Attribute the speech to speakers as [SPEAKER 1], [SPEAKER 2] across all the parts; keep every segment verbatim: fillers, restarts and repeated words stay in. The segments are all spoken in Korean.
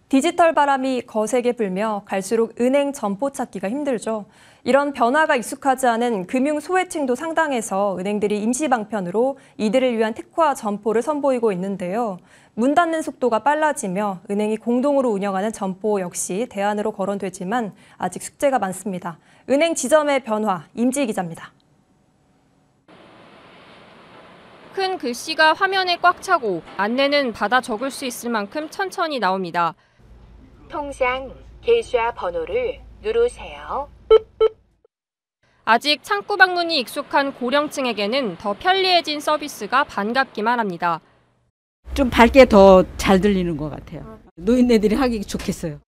[SPEAKER 1] 디지털 바람이 거세게 불며 갈수록 은행 점포 찾기가 힘들죠. 이런 변화가 익숙하지 않은 금융 소외층도 상당해서 은행들이 임시 방편으로 이들을 위한 특화 점포를 선보이고 있는데요. 문 닫는 속도가 빨라지며 은행이 공동으로 운영하는 점포 역시 대안으로 거론되지만 아직 숙제가 많습니다. 은행 지점의 변화, 임지 기자입니다.
[SPEAKER 2] 큰 글씨가 화면에 꽉 차고 안내는 받아 적을 수 있을 만큼 천천히 나옵니다.
[SPEAKER 3] 통장 개수와 번호를 누르세요.
[SPEAKER 2] 아직 창구 방문이 익숙한 고령층에게는 더 편리해진 서비스가 반갑기만 합니다.
[SPEAKER 4] 좀 밝게 더 잘 들리는 것 같아요. 노인네들이 하기 좋겠어요.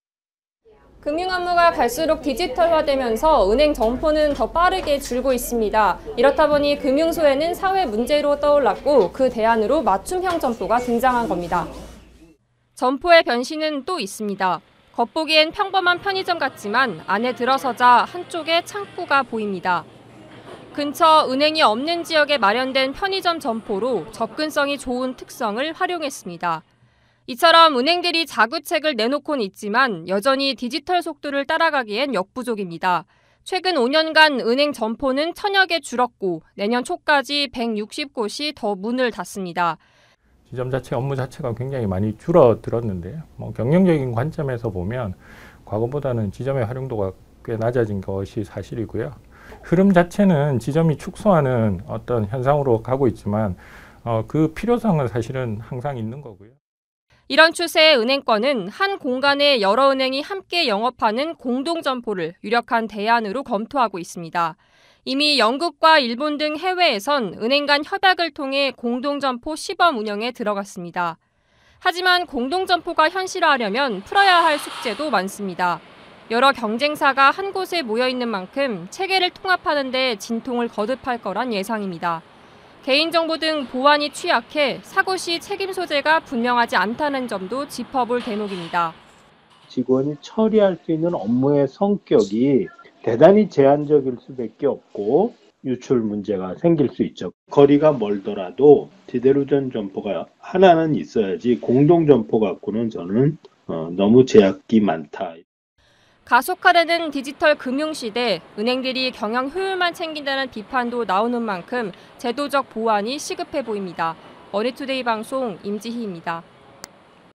[SPEAKER 2] 금융 업무가 갈수록 디지털화되면서 은행 점포는 더 빠르게 줄고 있습니다. 이렇다 보니 금융 소외는 사회 문제로 떠올랐고 그 대안으로 맞춤형 점포가 등장한 겁니다. 점포의 변신은 또 있습니다. 겉보기엔 평범한 편의점 같지만 안에 들어서자 한쪽에 창구가 보입니다. 근처 은행이 없는 지역에 마련된 편의점 점포로 접근성이 좋은 특성을 활용했습니다. 이처럼 은행들이 자구책을 내놓곤 있지만 여전히 디지털 속도를 따라가기엔 역부족입니다. 최근 오 년간 은행 점포는 천여 개 줄었고 내년 초까지 백육십 곳이 더 문을 닫습니다.
[SPEAKER 5] 지점 자체 업무 자체가 굉장히 많이 줄어들었는데요. 뭐 경영적인 관점에서 보면 과거보다는 지점의 활용도가 꽤 낮아진 것이 사실이고요. 흐름 자체는 지점이 축소하는 어떤 현상으로 가고 있지만 어, 그 필요성은 사실은 항상 있는 거고요.
[SPEAKER 2] 이런 추세의 은행권은 한 공간에 여러 은행이 함께 영업하는 공동점포를 유력한 대안으로 검토하고 있습니다. 이미 영국과 일본 등 해외에선 은행 간 협약을 통해 공동점포 시범 운영에 들어갔습니다. 하지만 공동점포가 현실화하려면 풀어야 할 숙제도 많습니다. 여러 경쟁사가 한 곳에 모여 있는 만큼 체계를 통합하는 데 진통을 거듭할 거란 예상입니다. 개인정보 등 보안이 취약해 사고 시 책임 소재가 분명하지 않다는 점도 짚어볼 대목입니다.
[SPEAKER 6] 직원이 처리할 수 있는 업무의 성격이 대단히 제한적일 수밖에 없고 유출 문제가 생길 수 있죠. 거리가 멀더라도 제대로 된 점포가 하나는 있어야지 공동 점포 갖고는 저는 어, 너무 제약이 많다.
[SPEAKER 2] 가속화되는 디지털 금융시대, 은행들이 경영 효율만 챙긴다는 비판도 나오는 만큼 제도적 보완이 시급해 보입니다. 머니투데이 방송 임지희입니다.